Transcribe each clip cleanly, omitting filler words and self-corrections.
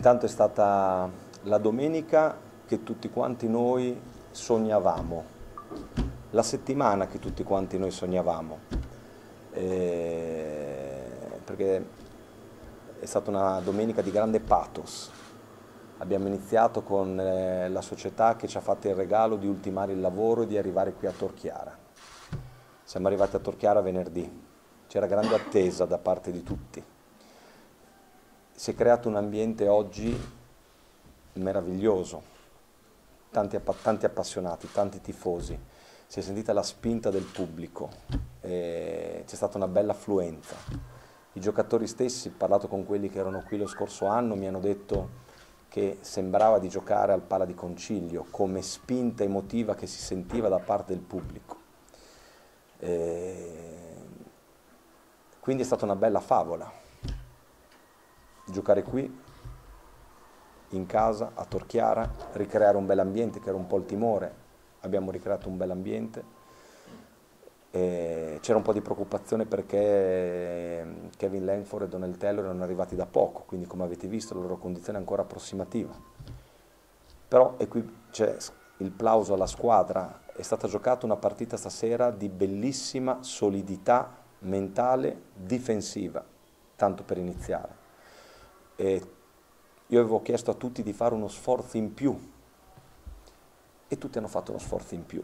Intanto è stata la domenica che tutti quanti noi sognavamo, la settimana che tutti quanti noi sognavamo, perché è stata una domenica di grande pathos. Abbiamo iniziato con la società che ci ha fatto il regalo di ultimare il lavoro e di arrivare qui a Tor Chiara. Siamo arrivati a Tor Chiara venerdì, c'era grande attesa da parte di tutti. Si è creato un ambiente oggi meraviglioso, tanti appassionati, tanti tifosi, si è sentita la spinta del pubblico, c'è stata una bella affluenza. I giocatori stessi, parlato con quelli che erano qui lo scorso anno, mi hanno detto che sembrava di giocare al Pala di Concilio, come spinta emotiva che si sentiva da parte del pubblico. Quindi è stata una bella favola giocare qui in casa a Tor Chiara, ricreare un bel ambiente che era un po' il timore. Abbiamo ricreato un bel ambiente. C'era un po' di preoccupazione perché Kevin Langford e Donald Taylor erano arrivati da poco, quindi come avete visto la loro condizione è ancora approssimativa. Però e qui c'è il plauso alla squadra, è stata giocata una partita stasera di bellissima solidità mentale difensiva, tanto per iniziare. Io avevo chiesto a tutti di fare uno sforzo in più e tutti hanno fatto uno sforzo in più.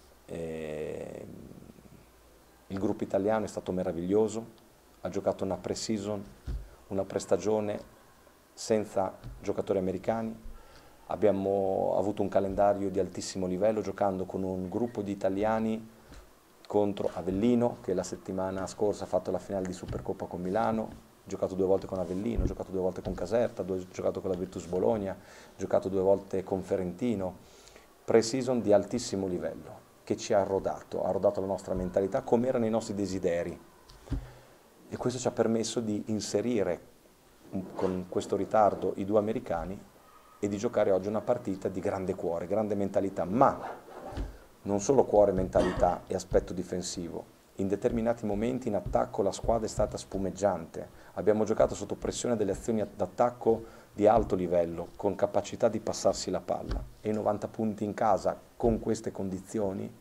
Il gruppo italiano è stato meraviglioso, ha giocato una pre-season, una prestagione senza giocatori americani, abbiamo avuto un calendario di altissimo livello giocando con un gruppo di italiani contro Avellino che la settimana scorsa ha fatto la finale di Supercoppa con Milano, ho giocato 2 volte con Avellino, ho giocato 2 volte con Caserta, ho giocato con la Virtus Bologna, ho giocato 2 volte con Ferentino, pre-season di altissimo livello che ci ha rodato la nostra mentalità come erano i nostri desideri e questo ci ha permesso di inserire con questo ritardo i 2 americani e di giocare oggi una partita di grande cuore, grande mentalità, ma non solo cuore, mentalità e aspetto difensivo. In determinati momenti in attacco la squadra è stata spumeggiante, abbiamo giocato sotto pressione delle azioni d'attacco di alto livello, con capacità di passarsi la palla e i 90 punti in casa con queste condizioni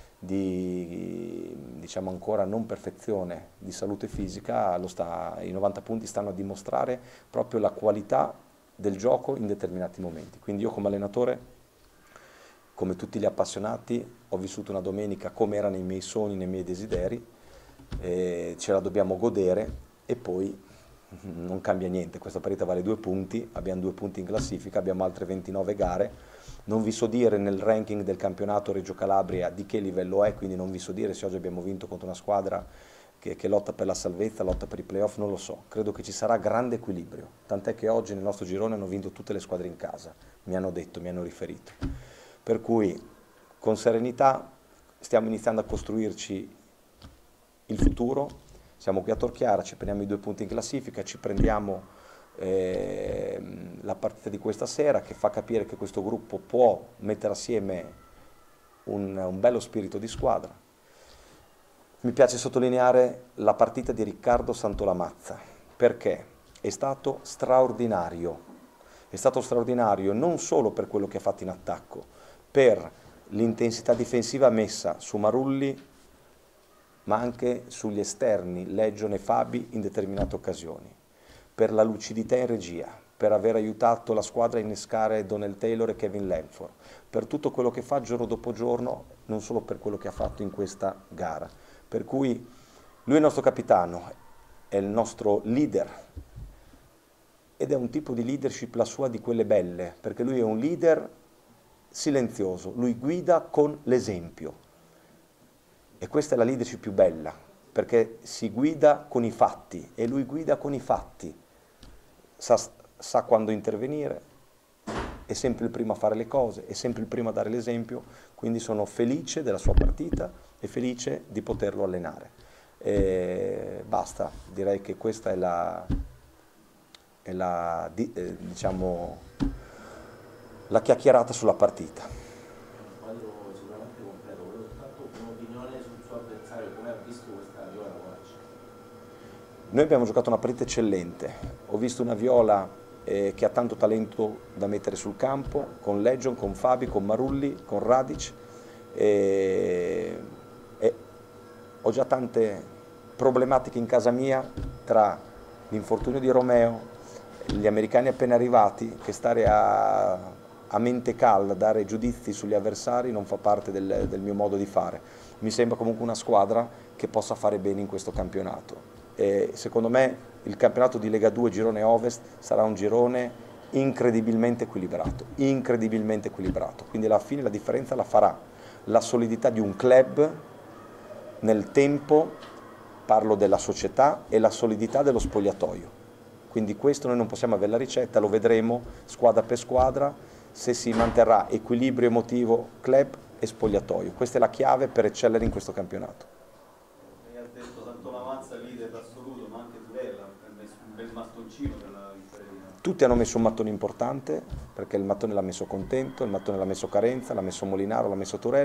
di diciamo ancora non perfezione di salute fisica, i 90 punti stanno a dimostrare proprio la qualità del gioco in determinati momenti. Quindi io come allenatore, come tutti gli appassionati, ho vissuto una domenica come era nei miei sogni, nei miei desideri, ce la dobbiamo godere e poi non cambia niente, questa partita vale 2 punti, abbiamo 2 punti in classifica, abbiamo altre 29 gare, non vi so dire nel ranking del campionato Reggio Calabria di che livello è, quindi non vi so dire se oggi abbiamo vinto contro una squadra che lotta per la salvezza, lotta per i playoff, non lo so, credo che ci sarà grande equilibrio, tant'è che oggi nel nostro girone hanno vinto tutte le squadre in casa, mi hanno detto, mi hanno riferito, per cui con serenità stiamo iniziando a costruirci il futuro. Siamo qui a Tor Chiara, ci prendiamo i 2 punti in classifica, ci prendiamo la partita di questa sera che fa capire che questo gruppo può mettere assieme un bello spirito di squadra. Mi piace sottolineare la partita di Riccardo Santolamazza perché è stato straordinario non solo per quello che ha fatto in attacco, per l'intensità difensiva messa su Marulli, ma anche sugli esterni, Legion e Fabi in determinate occasioni, per la lucidità in regia, per aver aiutato la squadra a innescare Donald Taylor e Kevin Langford, per tutto quello che fa giorno dopo giorno, non solo per quello che ha fatto in questa gara. Per cui lui è il nostro capitano, è il nostro leader ed è un tipo di leadership la sua di quelle belle, perché lui è un leader silenzioso, lui guida con l'esempio. E questa è la leadership più bella, perché si guida con i fatti e lui guida con i fatti, sa quando intervenire, è sempre il primo a fare le cose, è sempre il primo a dare l'esempio, quindi sono felice della sua partita e felice di poterlo allenare. E basta, direi che questa è diciamo, la chiacchierata sulla partita. Noi abbiamo giocato una partita eccellente, ho visto una Viola che ha tanto talento da mettere sul campo, con Legion, con Fabi, con Marulli, con Radic, e ho già tante problematiche in casa mia tra l'infortunio di Romeo, gli americani appena arrivati, che stare a mente calda, dare giudizi sugli avversari non fa parte del mio modo di fare. Mi sembra comunque una squadra che possa fare bene in questo campionato. E secondo me il campionato di Lega 2 girone Ovest sarà un girone incredibilmente equilibrato, quindi alla fine la differenza la farà la solidità di un club nel tempo, parlo della società, e la solidità dello spogliatoio. Quindi questo noi non possiamo avere la ricetta, lo vedremo squadra per squadra, se si manterrà equilibrio emotivo club e spogliatoio. Questa è la chiave per eccellere in questo campionato. Lei ha detto Santolamazza leader assoluto, ma anche Tudela ha messo un bel mattoncino per la vittoria. Tutti hanno messo un mattone importante, perché il mattone l'ha messo Contento, il mattone l'ha messo Carenza, l'ha messo Molinaro, l'ha messo Turel.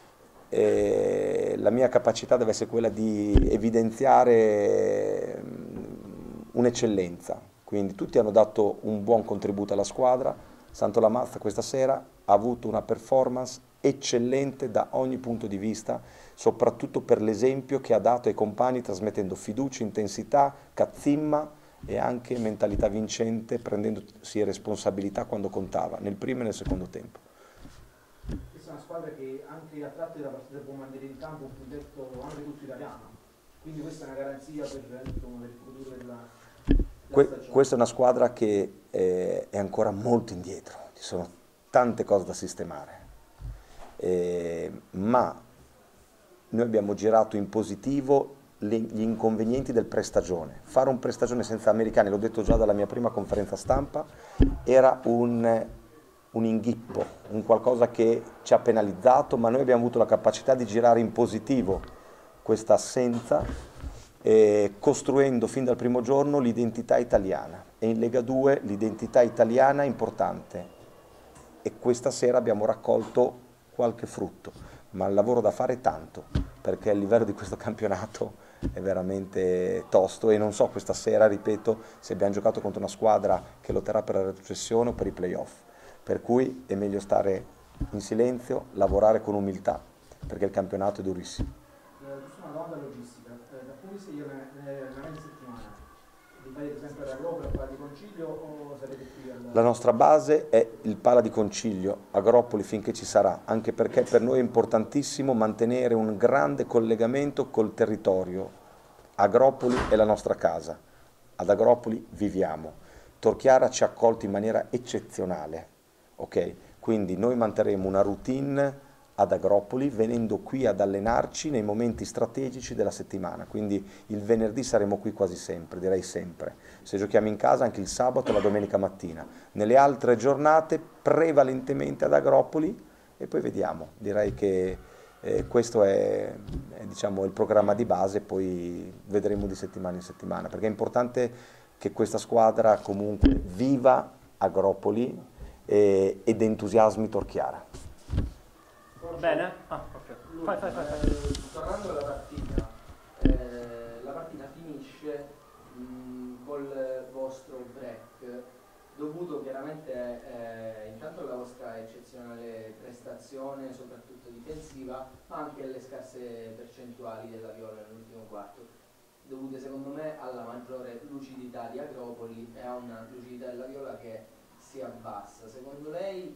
La mia capacità deve essere quella di evidenziare un'eccellenza, quindi tutti hanno dato un buon contributo alla squadra. Santolamazza questa sera ha avuto una performance eccellente da ogni punto di vista, soprattutto per l'esempio che ha dato ai compagni, trasmettendo fiducia, intensità, cazzimma e anche mentalità vincente, prendendosi responsabilità quando contava, nel primo e nel secondo tempo. Questa è una squadra che anche a tratti della partita può mandare in campo un progetto anche tutto italiano, quindi questa è una garanzia per il futuro della stagione. Questa è una squadra che è ancora molto indietro, ci sono tante cose da sistemare, ma noi abbiamo girato in positivo gli inconvenienti del prestagione. Fare un prestagione senza americani, l'ho detto già dalla mia prima conferenza stampa, era un inghippo, un qualcosa che ci ha penalizzato, ma noi abbiamo avuto la capacità di girare in positivo questa assenza, costruendo fin dal primo giorno l'identità italiana, e in Lega 2 l'identità italiana è importante, e questa sera abbiamo raccolto qualche frutto, ma il lavoro da fare è tanto, perché il livello di questo campionato è veramente tosto, e non so questa sera, ripeto, se abbiamo giocato contro una squadra che lotterà per la retrocessione o per i playoff. Per cui è meglio stare in silenzio, lavorare con umiltà, perché il campionato è durissimo. Giusto una domanda logistica, da come si nella media settimana? Vi fate sempre da Roma per Pala di Concilio o sarete qui alla... La nostra base è il Pala di Concilio, Agropoli finché ci sarà, anche perché per noi è importantissimo mantenere un grande collegamento col territorio. Agropoli è la nostra casa, ad Agropoli viviamo. Torchiara ci ha accolto in maniera eccezionale. Ok, quindi noi manterremo una routine ad Agropoli, venendo qui ad allenarci nei momenti strategici della settimana, quindi il venerdì saremo qui quasi sempre, direi sempre. Se giochiamo in casa anche il sabato e la domenica mattina. Nelle altre giornate prevalentemente ad Agropoli, e poi vediamo. Direi che questo è diciamo, il programma di base, poi vedremo di settimana in settimana, perché è importante che questa squadra comunque viva Agropoli ed entusiasmi Torchiara. Va bene? Ah, ok. Fai. Tornando alla partita finisce col vostro break, dovuto chiaramente intanto alla vostra eccezionale prestazione, soprattutto difensiva, ma anche alle scarse percentuali della Viola nell'ultimo quarto, dovute secondo me alla maggiore lucidità di Agropoli e a una lucidità della Viola che si abbassa. Secondo lei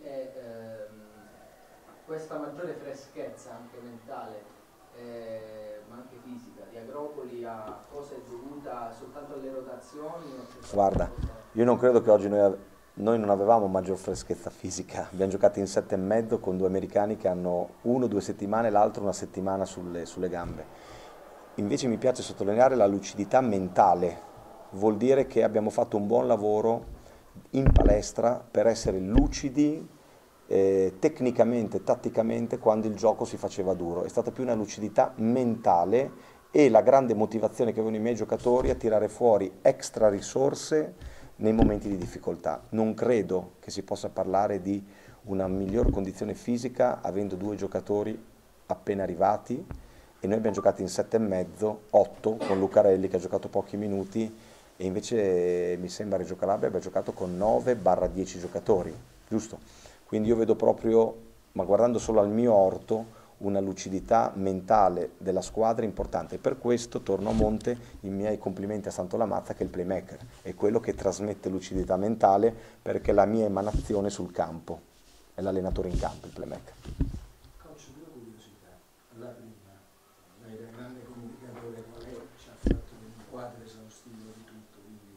questa maggiore freschezza anche mentale ma anche fisica di Agropoli a cosa è dovuta soltanto alle rotazioni? Guarda, io non credo che oggi noi non avevamo maggior freschezza fisica, abbiamo giocato in 7,5 con due americani che hanno uno 2 settimane, l'altro una settimana sulle gambe. Invece mi piace sottolineare la lucidità mentale, vuol dire che abbiamo fatto un buon lavoro in palestra per essere lucidi tecnicamente, tatticamente, quando il gioco si faceva duro. È stata più una lucidità mentale e la grande motivazione che avevano i miei giocatori a tirare fuori extra risorse nei momenti di difficoltà. Non credo che si possa parlare di una miglior condizione fisica avendo due giocatori appena arrivati, e noi abbiamo giocato in 7,5, 8 con Lucarelli che ha giocato pochi minuti, e invece mi sembra Reggio Calabria abbia giocato con 9/10 giocatori, giusto? Quindi io vedo proprio, ma guardando solo al mio orto, una lucidità mentale della squadra importante. Per questo, torno a monte, i miei complimenti a Santolamazza, che è il playmaker, è quello che trasmette lucidità mentale, perché è la mia emanazione sul campo, è l'allenatore in campo, il playmaker. Coach, due curiosità. La prima, lei da grande comunicatore qual è, ci ha fatto un quadro esaustivo di tutto, quindi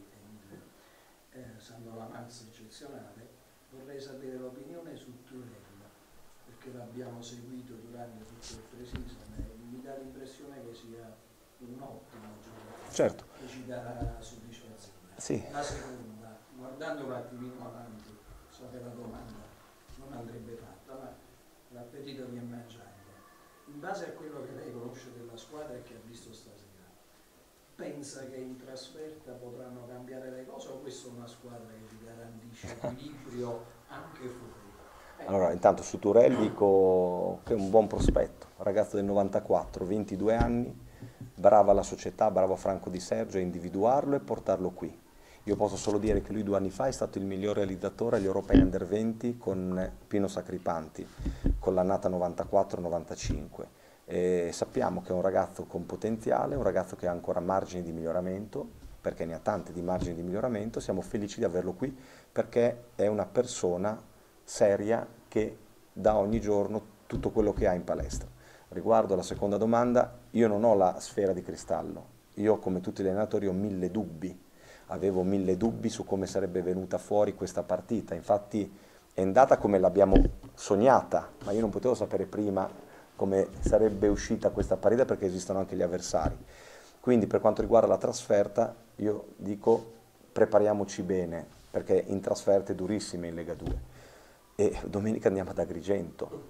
è Santolamazza eccezionale. Vorrei sapere l'opinione su Turello, perché l'abbiamo seguito durante tutto il pre-season e mi dà l'impressione che sia un ottimo giocatore, Certo. che ci darà soddisfazione. Sì. La seconda, guardando un attimino avanti, so che la domanda non andrebbe fatta, ma l'appetito viene mangiando. In base a quello che lei conosce della squadra e che ha visto stasera, pensa che in trasferta potranno cambiare le cose o questa è una squadra che ci garantisce equilibrio anche fuori? Allora, intanto su Turelli dico che è un buon prospetto, ragazzo del 94, 22 anni, brava la società, bravo Franco Di Sergio a individuarlo e portarlo qui. Io posso solo dire che lui 2 anni fa è stato il miglior realizzatore agli Europei Under 20 con Pino Sacripanti, con l'annata 94-95. E sappiamo che è un ragazzo con potenziale, un ragazzo che ha ancora margini di miglioramento, perché ne ha tanti di margini di miglioramento, siamo felici di averlo qui perché è una persona seria che dà ogni giorno tutto quello che ha in palestra. Riguardo alla seconda domanda, io non ho la sfera di cristallo, io come tutti gli allenatori ho 1000 dubbi, avevo 1000 dubbi su come sarebbe venuta fuori questa partita, infatti è andata come l'abbiamo sognata, ma io non potevo sapere prima come sarebbe uscita questa partita perché esistono anche gli avversari. Quindi per quanto riguarda la trasferta, io dico prepariamoci bene, perché in trasferte durissime in Lega 2. E domenica andiamo ad Agrigento.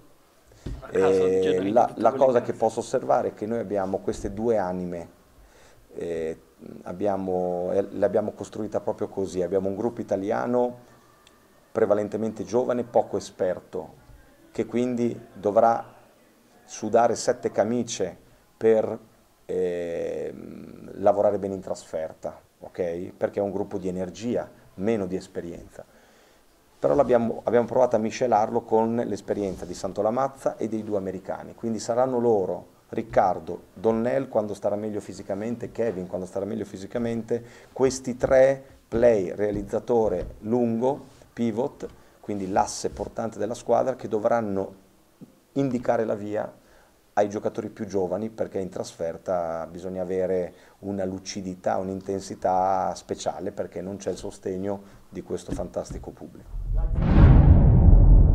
La cosa che posso osservare è che noi abbiamo queste 2 anime, le abbiamo costruita proprio così, abbiamo un gruppo italiano prevalentemente giovane, poco esperto, che quindi dovrà sudare 7 camicie per lavorare bene in trasferta, ok? Perché è un gruppo di energia, meno di esperienza. Però abbiamo provato a miscelarlo con l'esperienza di Santolamazza e dei 2 americani, quindi saranno loro, Riccardo, Donnell quando starà meglio fisicamente, Kevin quando starà meglio fisicamente, questi 3 play, realizzatore lungo, pivot, quindi l'asse portante della squadra, che dovranno indicare la via ai giocatori più giovani, perché in trasferta bisogna avere una lucidità, un'intensità speciale, perché non c'è il sostegno di questo fantastico pubblico.